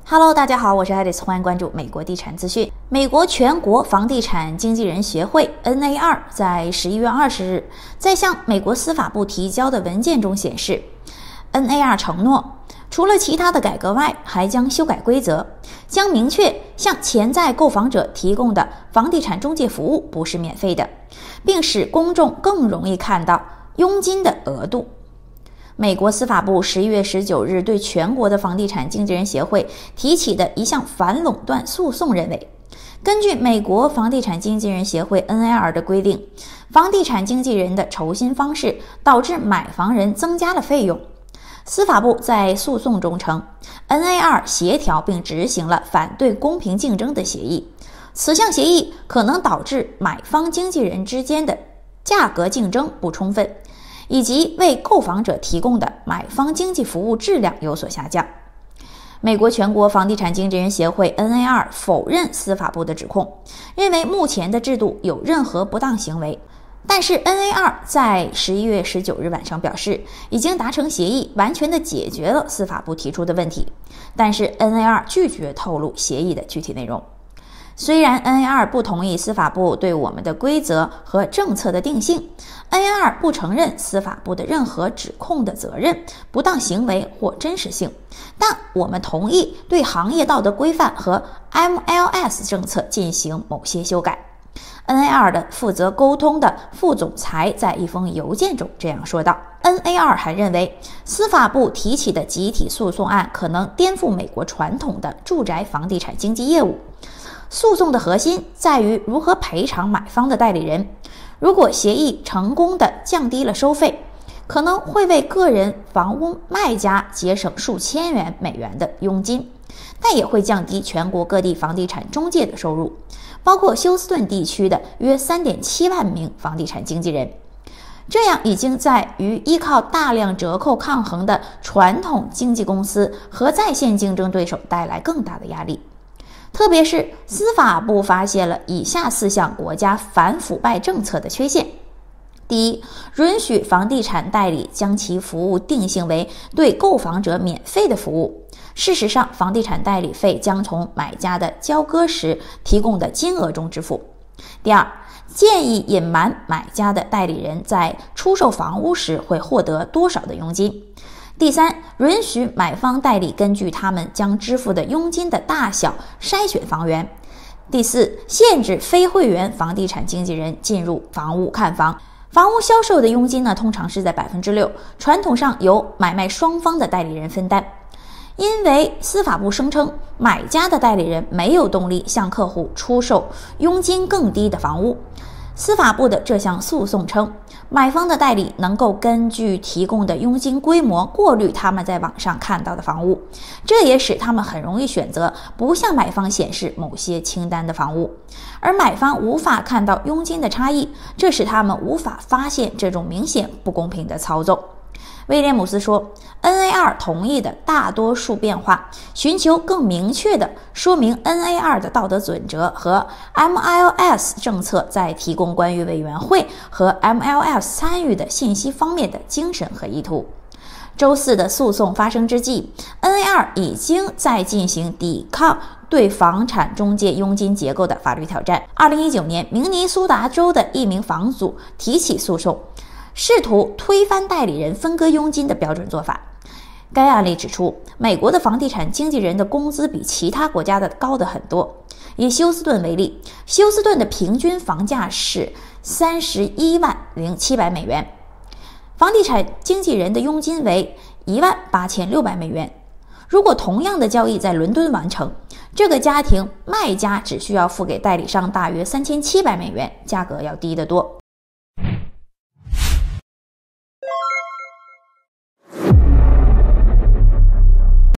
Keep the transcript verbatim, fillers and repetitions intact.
Hello， 大家好，我是 Alice， 欢迎关注美国地产资讯。美国全国房地产经纪人协会 N A R 在十一月二十日在向美国司法部提交的文件中显示 ，N A R 承诺，除了其他的改革外，还将修改规则，将明确向潜在购房者提供的房地产中介服务不是免费的，并使公众更容易看到佣金的额度。美国司法部十一月十九日对全国的房地产经纪人协会提起的一项反垄断诉讼认为，根据美国房地产经纪人协会 N A R 的规定，房地产经纪人的酬薪方式导致买房人增加了费用。司法部在诉讼中称 ，N A R 协调并执行了反对公平竞争的协议，此项协议可能导致买方经纪人之间的价格竞争不充分，以及为购房者提供的买方经纪服务质量有所下降。美国全国房地产经纪人协会 N A R 否认司法部的指控，认为目前的制度有任何不当行为。但是 N A R 在十一月十九日晚上表示，已经达成协议，完全的解决了司法部提出的问题。但是 N A R 拒绝透露协议的具体内容。虽然 N A R 不同意司法部对我们的规则和政策的定性 ，N A R 不承认司法部的任何指控的责任、不当行为或真实性，但我们同意对行业道德规范和 M L S 政策进行某些修改。N A R 的负责沟通的副总裁在一封邮件中这样说道。N A R 还认为，司法部提起的集体诉讼案可能颠覆美国传统的住宅房地产经纪业务。诉讼的核心在于如何赔偿买方的代理人。如果协议成功地降低了收费，可能会为个人房屋卖家节省数千元美元的佣金，但也会降低全国各地房地产中介的收入，包括休斯顿地区的约 三点七万名房地产经纪人。这样已经在于依靠大量折扣抗衡的传统经纪公司和在线竞争对手带来更大的压力。特别是司法部发现了以下四项国家反腐败政策的缺陷：第一，允许房地产代理将其服务定性为对购房者免费的服务，事实上，房地产代理费将从买家的交割时提供的金额中支付。第二，建议隐瞒买家的代理人在出售房屋时会获得多少的佣金。第三，允许买方代理根据他们将支付的佣金的大小筛选房源。第四，限制非会员房地产经纪人进入房屋看房。房屋销售的佣金呢，通常是在 百分之六， 传统上由买卖双方的代理人分担。因为司法部声称买家的代理人没有动力向客户出售佣金更低的房屋，司法部的这项诉讼称，买方的代理能够根据提供的佣金规模过滤他们在网上看到的房屋，这也使他们很容易选择不向买方显示某些清单的房屋，而买方无法看到佣金的差异，这使他们无法发现这种明显不公平的操纵。威廉姆斯说 ，N A R 同意的大多数变化寻求更明确的说明 N A R 的道德准则和 M L S 政策在提供关于委员会和 M L S 参与的信息方面的精神和意图。周四的诉讼发生之际 ，N A R 已经在进行抵抗对房产中介佣金结构的法律挑战。二零一九年，明尼苏达州的一名房主提起诉讼，试图推翻代理人分割佣金的标准做法。该案例指出，美国的房地产经纪人的工资比其他国家的高得很多。以休斯顿为例，休斯顿的平均房价是三十一万零七百美元，房地产经纪人的佣金为一万八千六百美元。如果同样的交易在伦敦完成，这个家庭卖家只需要付给代理商大约三千七百美元，价格要低得多。